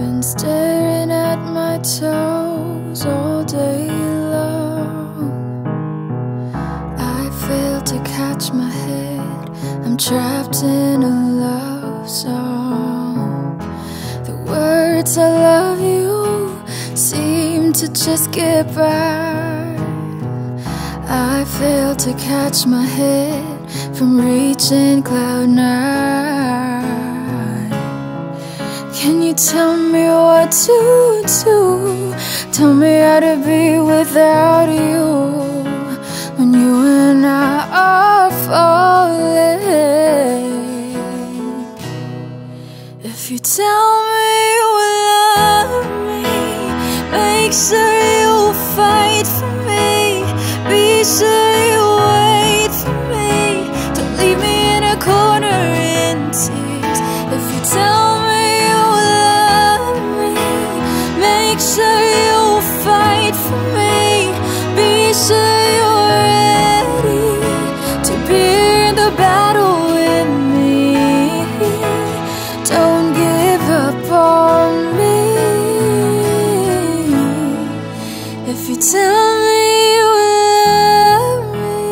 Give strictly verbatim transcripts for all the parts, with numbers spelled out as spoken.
been staring at my toes all day long. I fail to catch my head, I'm trapped in a love song. The words I love you seem to just get by. I fail to catch my head from reaching cloud nine. Can you tell me what to do? Tell me how to be without you, when you and I are falling. If you tell me you love me, make sure you fight for me. Be sure you wait for me. Don't leave me in a corner in tears. If you tell me make sure you fight for me. Be sure you're ready to be in the battle with me. Don't give up on me. If you tell me you love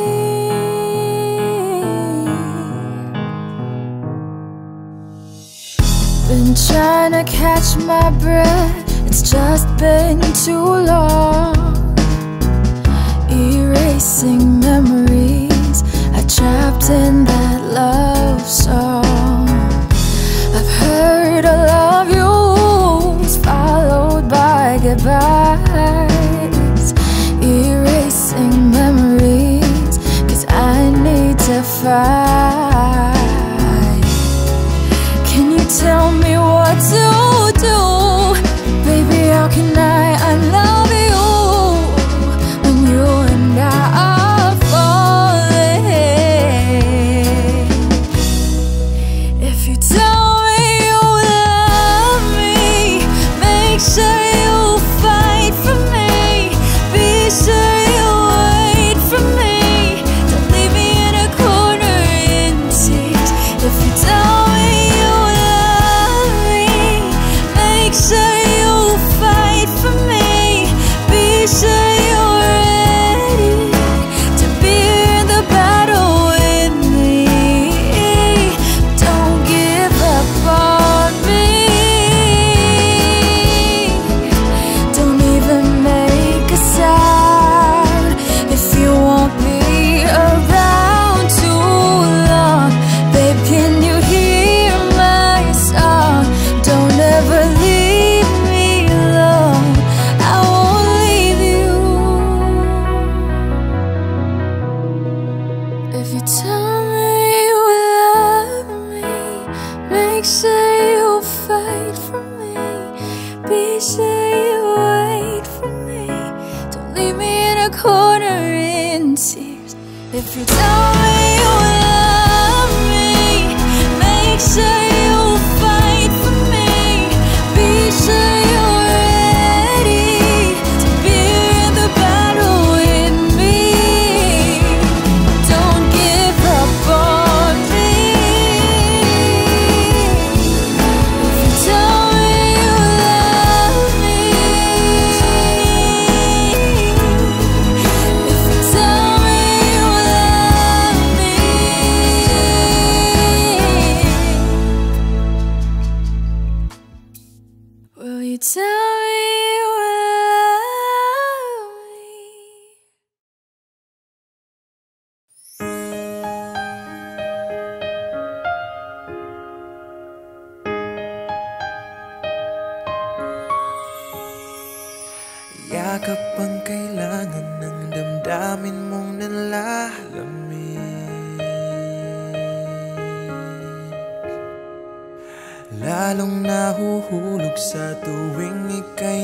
me. Been trying to catch my breath, it's just been too long. Erasing memories, I trapped in that love song. I've heard I love yous followed by goodbyes. Erasing memories, cause I need to fight. Can you tell me what to do? Baby, how can I, I love you, when you and I are falling. If you tell me you love me, make sure you fight for me. Be sure you wait for me. Don't leave me in a corner in tears. If you tell me you love me, make sure for me. Be sure you're ready to be in the battle with me. Don't give up on me. Don't even make a sound if you won't be around too long. Babe, can you hear my song? Don't ever leave me alone. I won't leave you. If you tell me you love me, make sure you fight for me. Be sure you wait for me. Don't leave me in a corner in tears. If you tell me you love me, make sure you fight for me. Be sure you're ready to be in the battle with me. Don't give up on me. If you tell me you love me, if you tell me you love me, will you tell me you love me? Yakap ang kailangan ng damdamin mong nalalamig. Lalong nahuhulog sa tuwing ika'y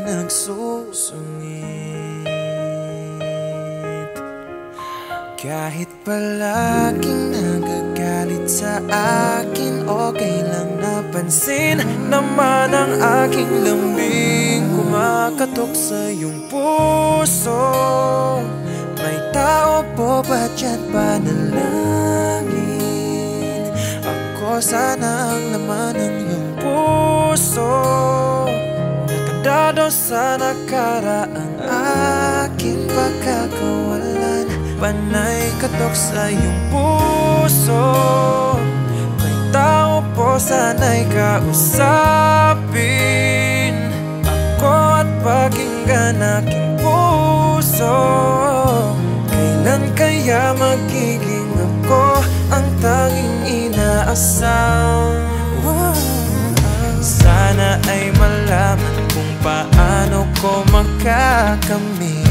nagsusungit. Kahit palaging nagagalit sa akin, okay lang, napansin naman ang aking lambing. Kumakatok sa iyong puso, may tao po ba dyan panalangin? Ako sana ang laman ng iyong puso. Nagkadado sa nakaraang aking pagkakawalan. Panay katok sa iyong puso. May tao po sana'y kausapin ako at pakinggan aking puso. Kailan kaya magiging ako ang tanging inaasam? Sana ay malaman kung paano ko makakamit,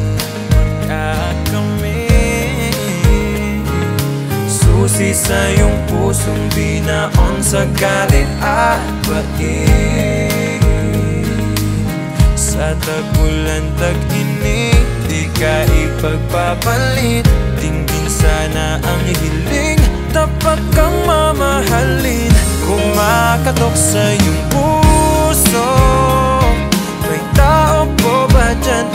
makakamit. Susi sa iyong pusong binaon sa galit at bait. Sa tag-ulan, tag-init, di ka ipagpapalit. Tingin sana ang hiling, tapat kang mamahalin. Kumakatok sa iyong puso. May tao po ba dyan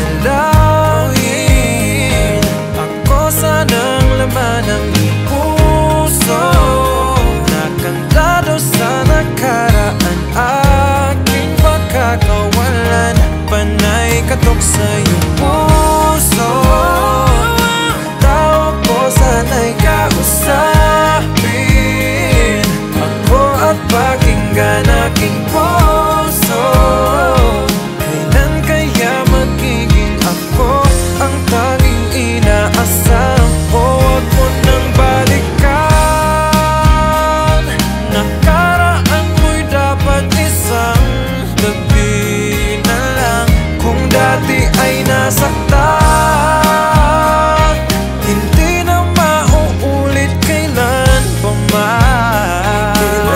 panalangin? Ako sanang laman ng iyong puso. Nakantado sa nakaraan aking pagkakawalan. Panay katok sa iyong puso. Tao po sana'y kausapin ako at pakinggan aking puso. Kailan kaya magiging ako ang tanging inaasam? O wag mo nang balikan. Nakaraan mo'y dapat isang gabi na lang. Kung dati ay nasaktan, hindi na mauulit kailan pa man.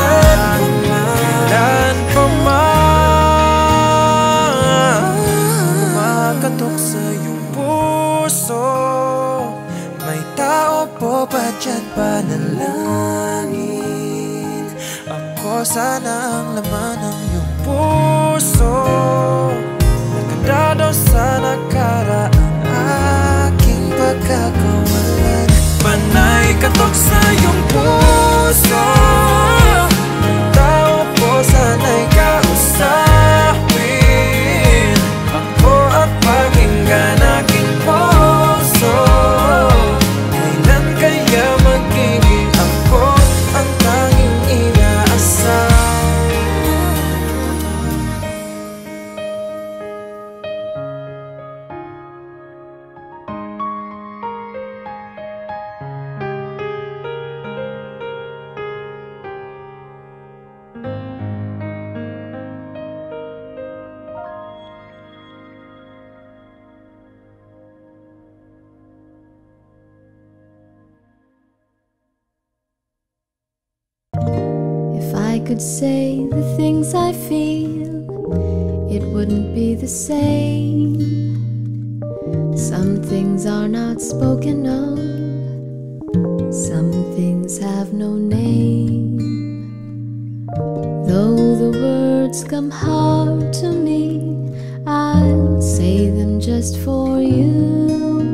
Kailan pa man. Kumakatok sa iyong puso. May tao po ba dyan panalangin? Ako sana ang laman ng iyong puso. Nakadado sa nakaraang aking pagkakawalan. Panay katok sa iyong puso. Tao po sana'y kausapin ako at pakinggan aking puso. Kailan kaya magiging ako ang tanging inaasam? If I could say the things I feel, it wouldn't be the same. Some things are not spoken of, some things have no name. Though the words come hard to me, I'll say them just for you.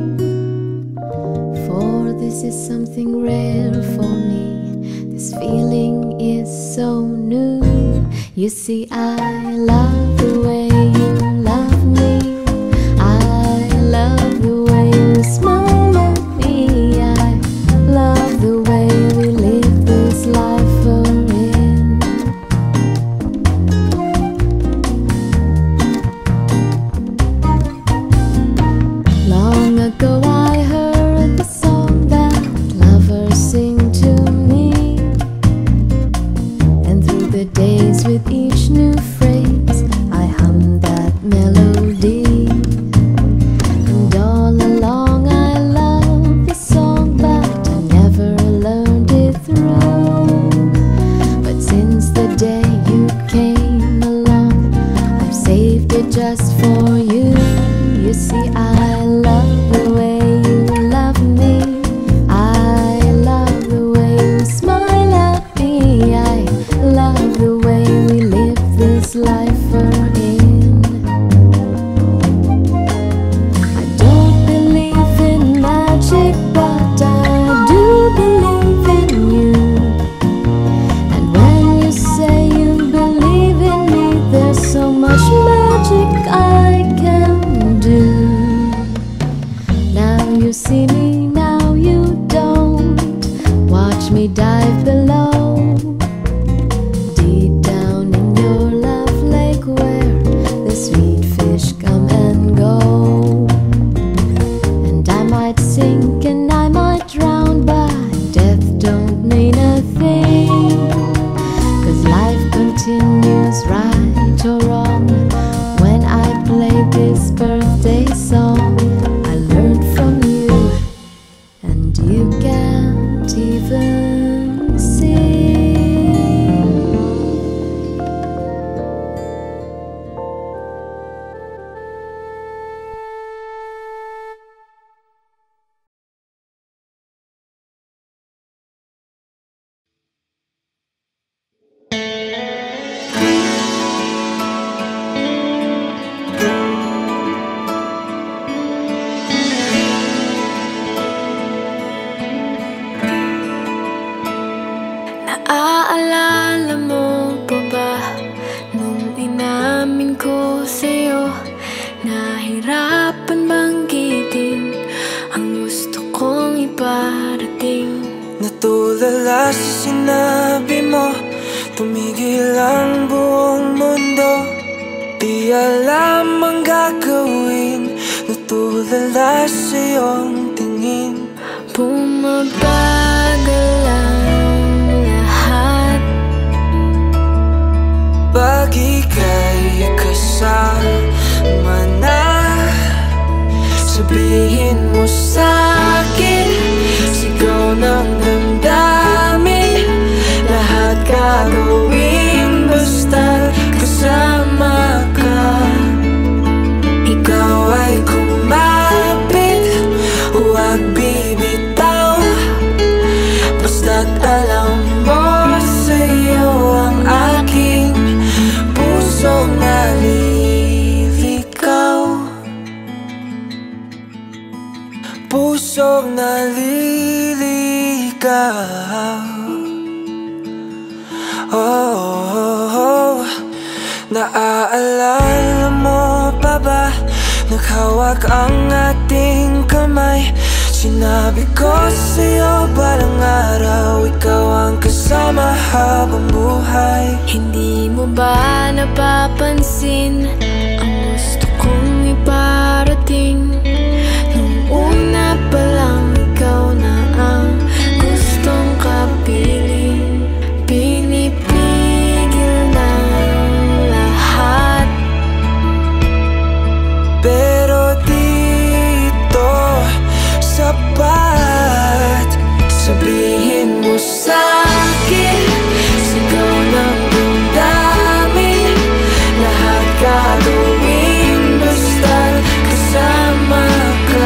For this is something rare for me. This feeling is so new. You see, I love the way you love me. I love the way you smile at me. I love the way we live this life we're in. Long ago I heard the song that lovers sing to me. And through the days with each new phrase I hummed that melody. And all along I loved the song, but I never learned it through. But since the day you came along, I've saved it just for you. You see, I love the way you love me. I love the way you smile at me. I love the way we live this life we're in. I don't believe in magic, but I do believe in you. And when you say you believe in me, there's so much magic ko sa'yo. Nahirapan banggitin ang gusto kong iparating. Natulala sa sinabi mo, tumigil ang buong mundo. Di alam ang gagawin, natulala sa iyong tingin. Bumabagal ang lahat pag ika'y kasama na. Sabihin mo sa'kin, sigaw ng damdamin. Lahat gagawin basta kasama ka. Ikaw ay kumapit, huwag bibitaw. Basta't alam mo sa'yo ang aking pusong naliligaw. Pusong naliligaw. Oh, oh, oh. Naaalala mo pa ba? Naghawak ang ating kamay. Sinabi ko sa'yo balang araw, ikaw ang kasama habang buhay. Hindi mo ba napapansin ang gusto kong iparating? Nung una pa lang ikaw na ang gustong kapiling. Pinipigil ng lahat, pero dito sapat. Sabihin mo sa'kin, sigaw ng damdamin. Lahat gagawin basta kasama ka.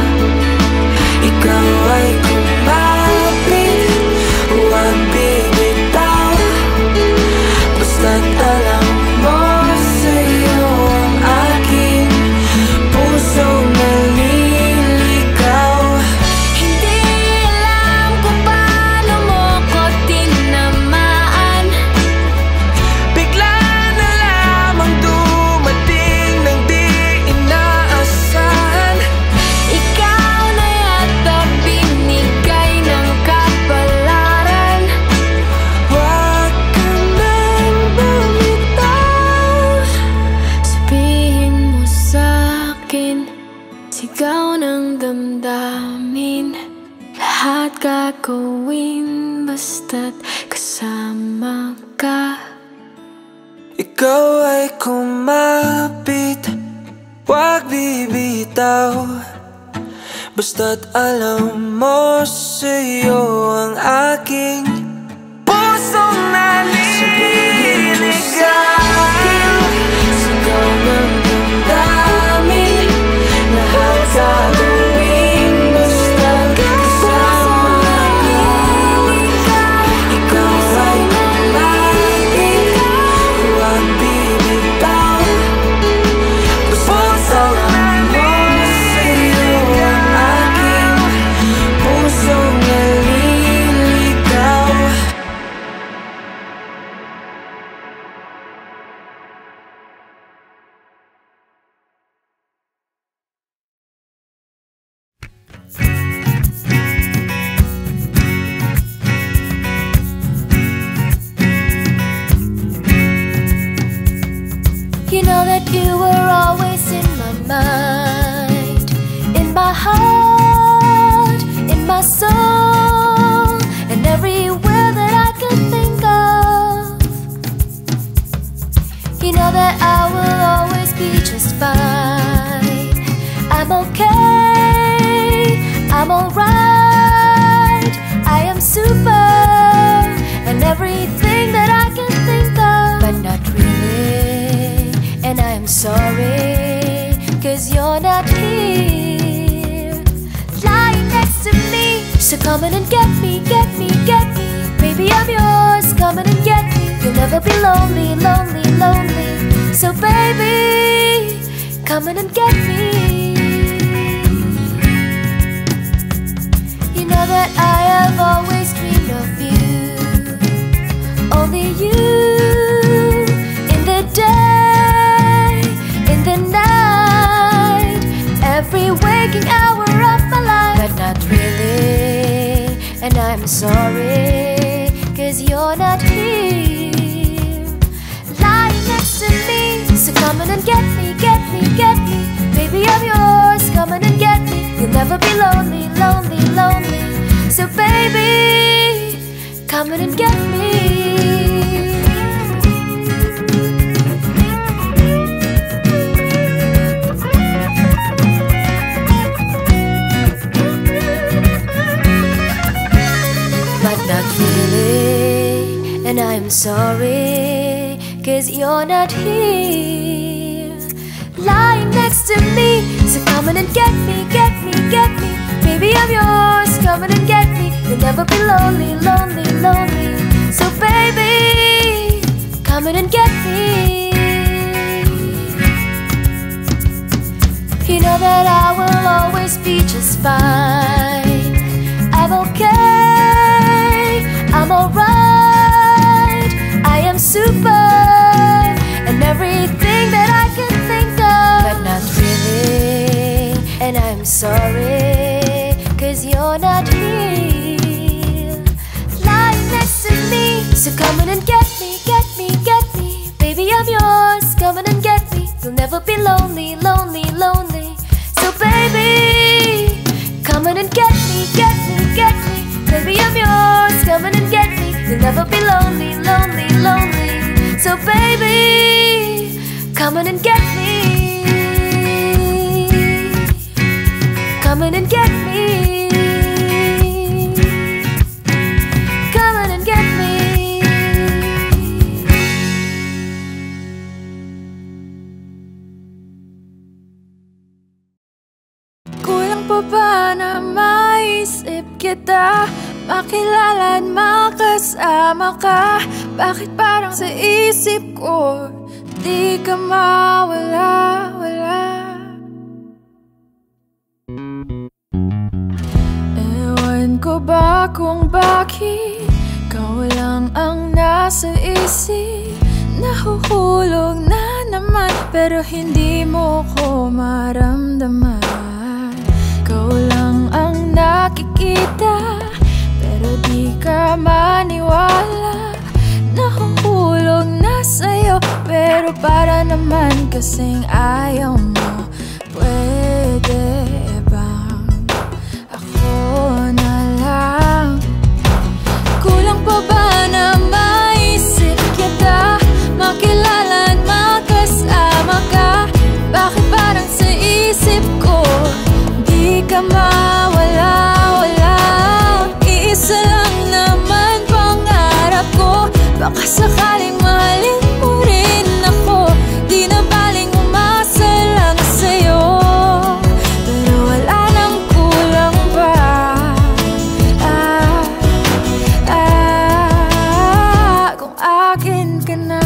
Ikaw ay kumapit, huwag bibitaw. Basta't alam mo sa'yo ang aking pusong naliligaw. hindi alam kung paano mo ko tinamaan. Bigla na lamang dumating nang di inaasahan. Ikaw na yata binigay ng kapalaran. Huwag ka nang bumitaw. Sabihin mo sa'kin, sigaw ng damdamin. Lahat gagawin basta't kasama ka. Ikaw ay kumapit, huwag bibitaw. Basta't alam mo sa'yo ang aking pusong naliligaw. Sigaw ng damdamin. Lahat gagawin basta't kasama ka. Ikaw ay kumapit, huwag bibitaw. Basta't alam mo sa'yo ang aking pusong naliligaw. You know that you were always in my mind, in my heart, in my soul, and everywhere that I could think of. You know that I will always be just fine. I'm okay, I'm alright. I am super, and everything that I can think of, but not really. And I'm sorry, cause you're not here, lying next to me. So come in and get me, get me, get me. Baby, I'm yours, come in and get me. You'll never be lonely, lonely, lonely. So baby, come in and get me. You know that I have always dreamed of you, only you in the day. sorry, cause you're not here, lying next to me. So come on and get me, get me, get me. Baby, I'm yours, come on and get me. You'll never be lonely, lonely, lonely. So baby, come on and get me. But not really, and I'm sorry, cause you're not here, lying next to me. So come on and get me, get me, get me. Baby, I'm yours, come on and get me. You'll never be lonely, lonely, lonely. So baby, come on and get me. You know that I will always be just fine. I'm okay, I'm alright. I am super, and everything that I can think of. But not really, and I'm sorry, cause you're not here, lying next to me. So come on and get me, get me, get me. Baby, I'm yours, come on and get me. You'll never be lonely, lonely, lonely. So baby, come on and get me, get me, get me. Baby, I'm yours, come on and get me. You'll never be lonely, lonely, lonely. So baby, come on and get me. Come on and get me. Come on and get me. Kulang pa ba na maisip kita, makilala at makasama ka? Bakit parang sa isip ko di ka mawala, wala? Ewan ko ba kung bakit ikaw lang ang nasa isip. Nahuhulog na naman pero hindi mo ko maramdaman. Ikaw lang ang nakikita pero di ka maniwala. Nahuhulog na sa'yo pero para naman kasing ayaw mo. Pwede bang ako na lang? Kulang pa ba na maisip kita, makilala at makasama ka? Bakit parang sa isip ko di ka mawala, wala? Iisa lang naman pangarap ko, baka sakaling mahalin mo rin ako. Di na baling umasa lang sa'yo, pero wala nang kulang pa. Ah, ah, kung akin ka na.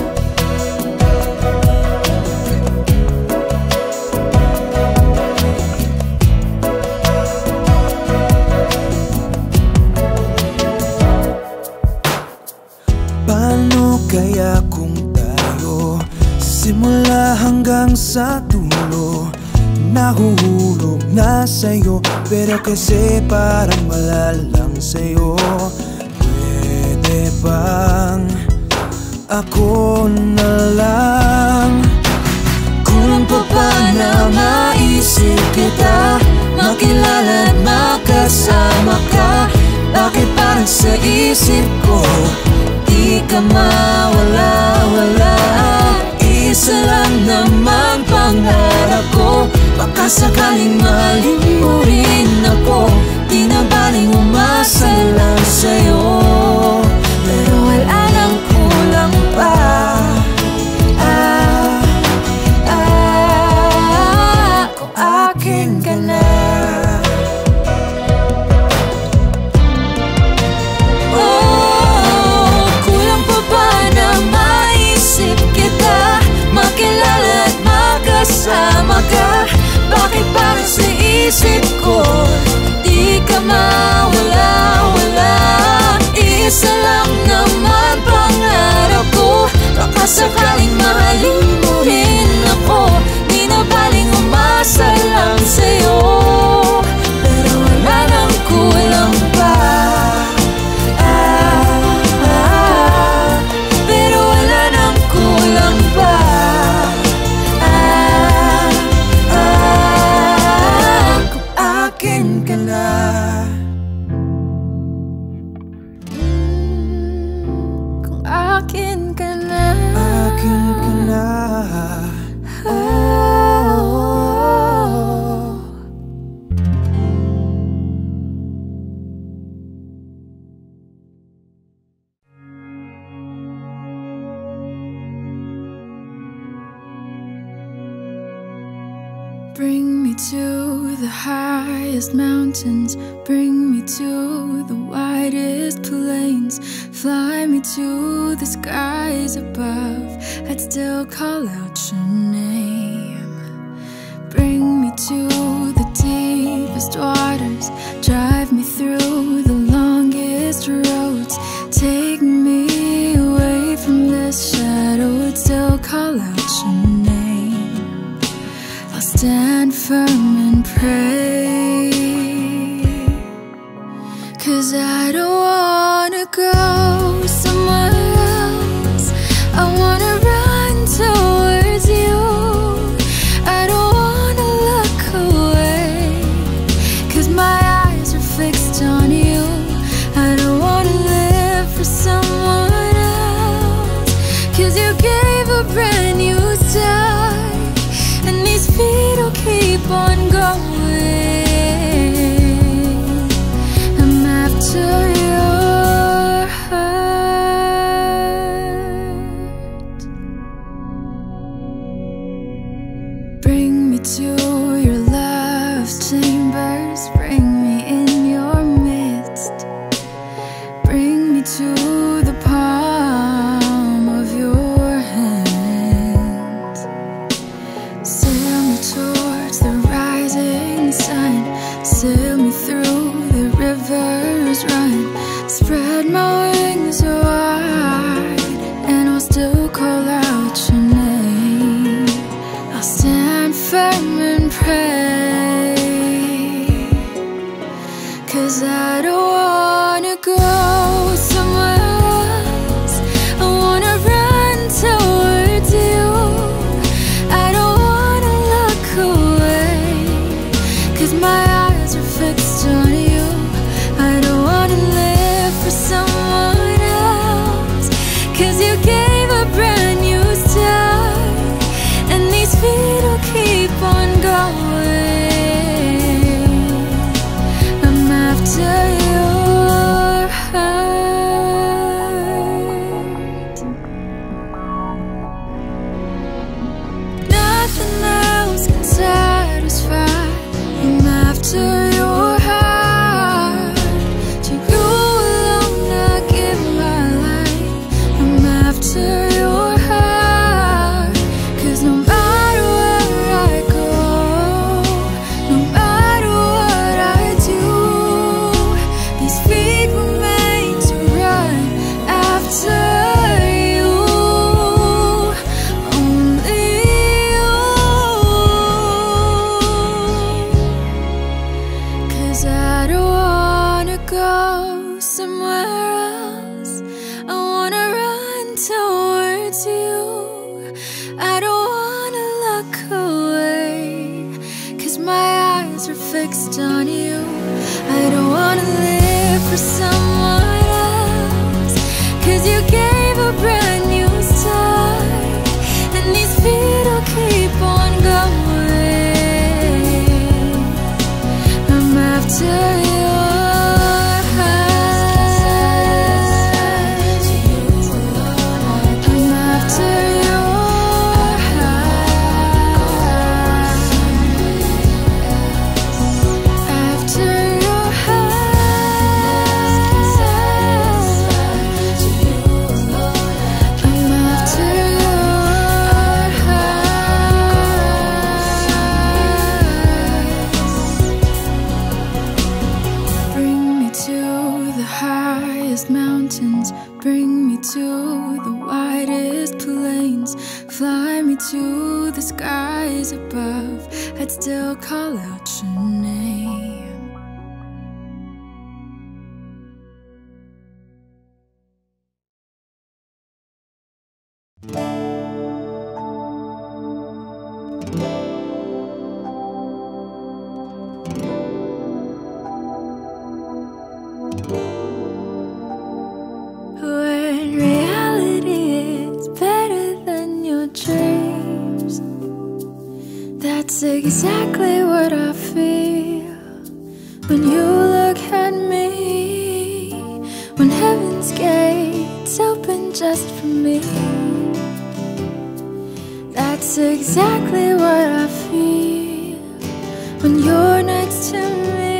Paano kaya kung tayo simula hanggang sa dulo, nahuhulog na sa'yo pero kasi parang wala lang sa'yo? Pwede bang ako na lang? Kulang pa ba na maisip kita, makilala at makasama ka? Bakit parang sa isip ko di ka mawala, wala? Isa lang naman pangarap ko, baka sakaling mahalin mo rin ako. Di na baling umasa lang sa'yo, pero wala nang kulang pa. Ah, ah, kung akin ka na. Makilala at makasama ka? Bakit parang sa isip ko di ka mawala, wala? Isa lang naman pangarap ko, baka sakaling mahalin mo rin ako. Di na baling umasa lang sa'yo, pero wala nang kulang pa. Bring me to the highest mountains, bring me to the widest plains, fly me to the skies above, I'd still call out your name. Bring me to the deepest waters, drive me through the longest roads, take me away from this shadow, I'd still call out your name. Stand firm and pray, 'cause I don't wanna go somewhere else, I wanna run towards you, I don't wanna look away, 'cause my eyes are fixed on you, I don't wanna live for someone else, 'cause you gave a brand new start, and these feet will keep on going. I'm after your heart. Bring me to your love's chambers, bring me in your midst, bring me to the palm of your hand. Sail me towards the rising sun, sail me through the rivers run, spread my wings wide, and I'll still call out your name. I'll stand firm and pray, 'cause I don't wanna go somewhere else, I wanna run towards you, I don't wanna look away, 'cause my eyes are fixed on you, I don't wanna live for someone else, 'cause you gave a brand new start, and these feet will keep on going. I'm after your heart. Nothing else can satisfy, I'm after your heart. To you alone I give my life, I'm after your heart, 'cause no matter where I go, no matter what I do, these feet were made to run after you, only you, 'cause I don't wanna go somewhere else, I wanna run towards you, I don't wanna look away, 'cause my eyes are fixed on you, I don't wanna live for someone else, 'cause you gave a brand new start, and these feet will keep on going. I'm after your heart, I'm after your heart, after your heart, I'm after your heart. Bring me to the highest mountains, bring me to the widest plains, fly me to the skies above, I'd still call out your name. When reality is better than your dreams, that's exactly what I feel when you look at me, when heaven's gates open just for me. That's exactly what I feel when you're next to me.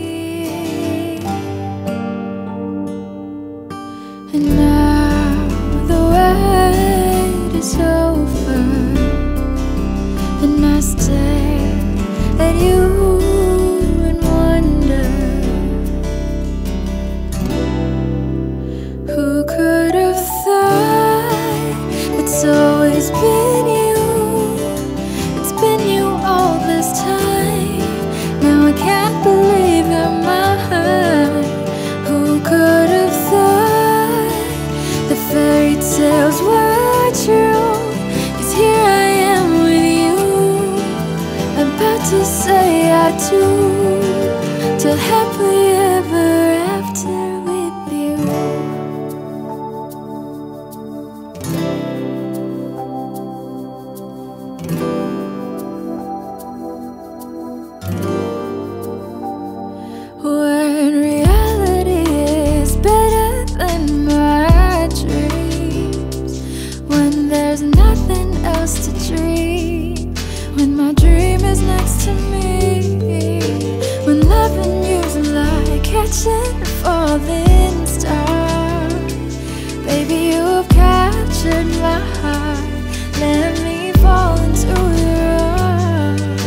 And now the wait is over, and I stare at you and wonder, who could have thought it's always been you? It's been you all this time. Now I can't believe you're mine. Who could have thought the fairy tales were true? 'Cause here I am with you, about to say I do, till happily ever after with you. When reality is better than my dreams, when there's nothing else to dream, when my dream is next to me, when loving you's like catching a falling star. Baby, you've captured my heart, let me fall into your arms.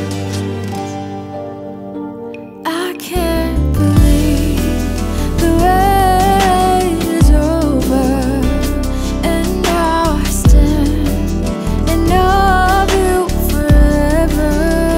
I can't believe the wait is over, and now I stand in awe of you forever.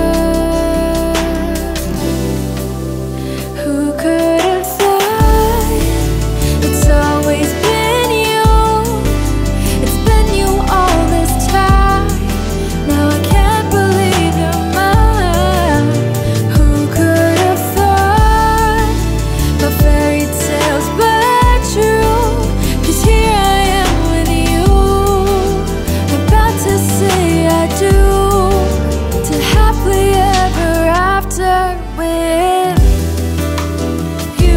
Who could have thought it's always been you? It's been you all this time. Now I can't believe you're mine. Who could have thought my fairy tales were true? 'Cause here I am with you, about to say I do, till happily ever after with you.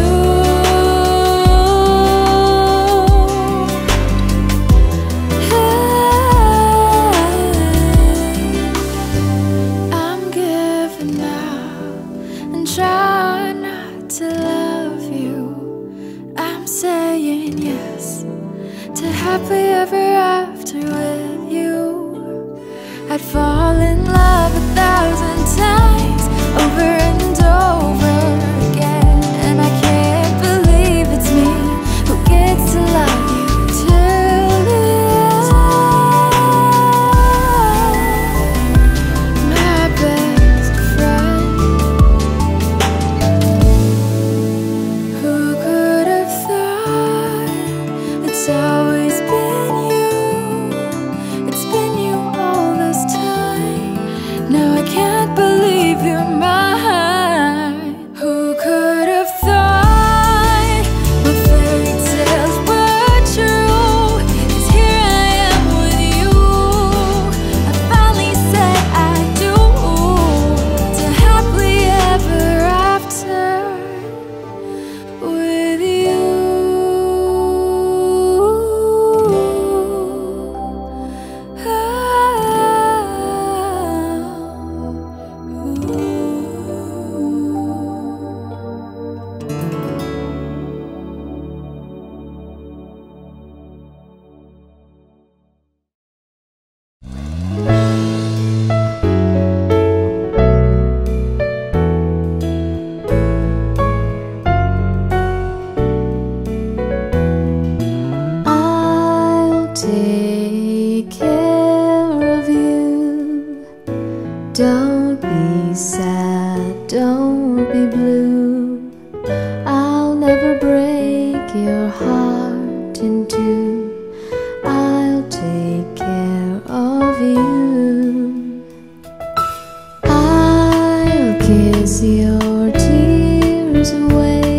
I'm giving up and trying not to love you. I'm saying yes to happily ever after with you. I'd fall in love a thousand times over and over again, and I can't believe it's me who gets to love you till the end. My best friend, who could have thought it's always been you? It's been you all this time. Now I can't believe you're mine. Who could have thought my fairy tales were true? 'Cause here I am with you, I finally said I do, till happily ever after with you. I'll take care of you. Don't be sad, don't be blue. I'll never break your heart in two. I'll take care of you. I'll kiss your tears away.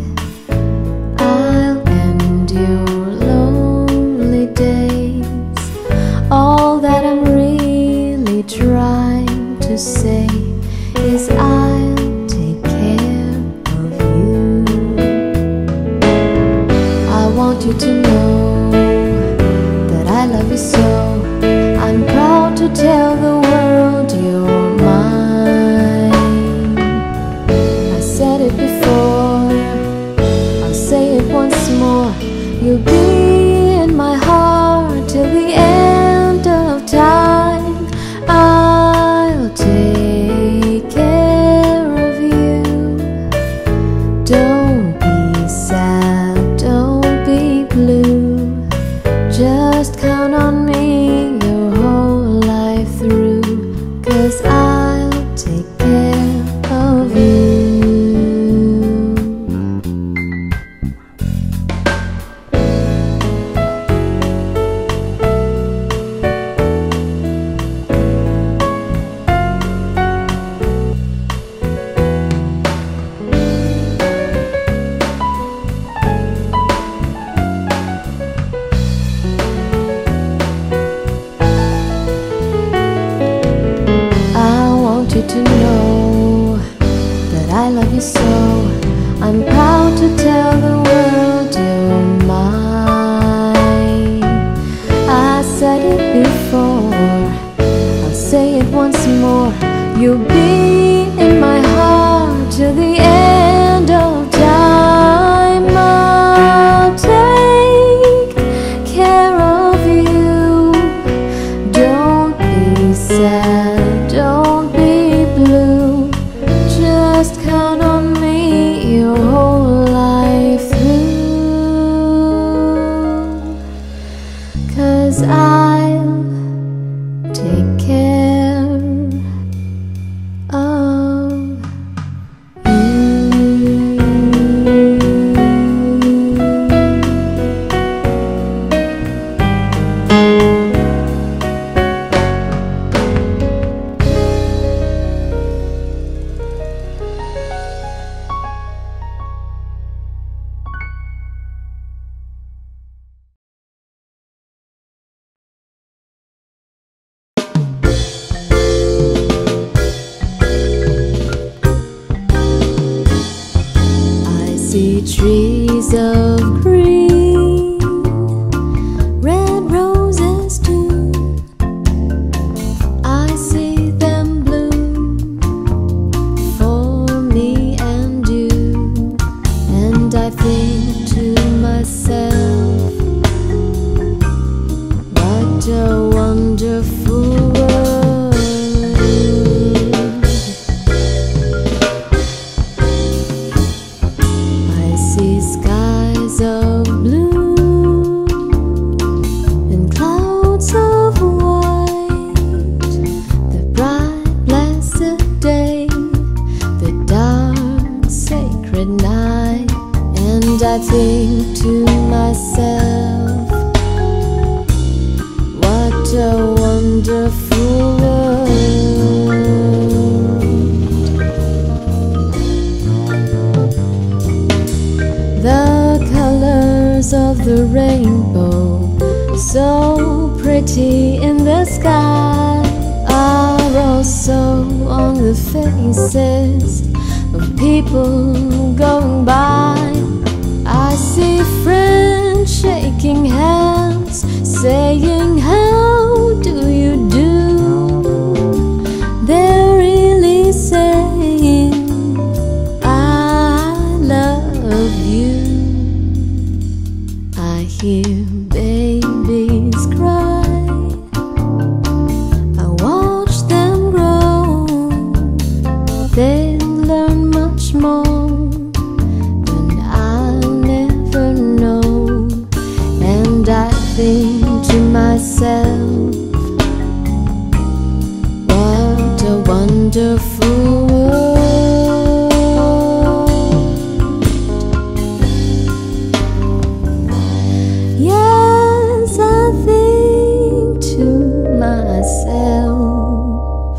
I'll end your lonely days. All that I'm really trying to say is I'll take care of you. I want you to know that I love you so. I'm proud to tell the world you're mine. to know that I love you so. I'm proud to tell the world you're mine. I said it before, I'll say it once more. You'll be in my heart till the end of time. I'll take care of you. Don't be sad, don't be blue. Just count on me your whole life through. 'Cause I'll take care of trees of green, red roses too. I see them bloom for me and you. And I think to myself, what a wonderful world. Skies of blue and clouds of white, the bright blessed day, the dark sacred night. And I think to myself, what a wonderful world. The colors of the rainbow, so pretty in the sky, are also on the faces of people going by. I see friends shaking hands, saying, how do you do? They're really saying, I love you. I hear babies cry, I watch them grow. They'll learn much more than I'll never know. And I think to myself, what a wonderful world. Yes, I think to myself,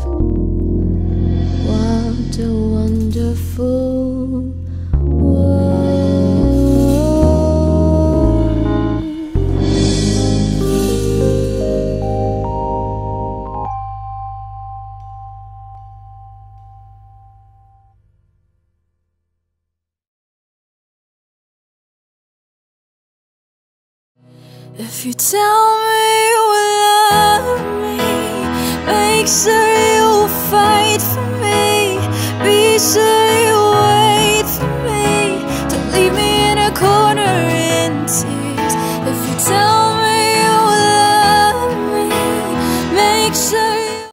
what a wonderful world. If you tell me you love me, make sure you fight for me. Be sure you wait for me. Don't leave me in a corner in tears. If you tell